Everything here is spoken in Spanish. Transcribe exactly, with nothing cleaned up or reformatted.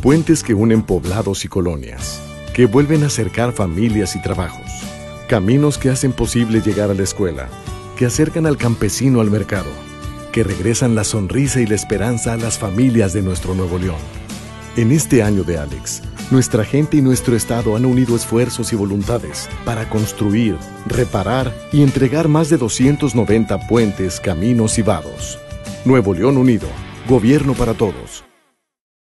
Puentes que unen poblados y colonias, que vuelven a acercar familias y trabajos. Caminos que hacen posible llegar a la escuela, que acercan al campesino al mercado, que regresan la sonrisa y la esperanza a las familias de nuestro Nuevo León. En este año de Alex, nuestra gente y nuestro Estado han unido esfuerzos y voluntades para construir, reparar y entregar más de doscientos noventa puentes, caminos y vados. Nuevo León Unido, Gobierno para Todos.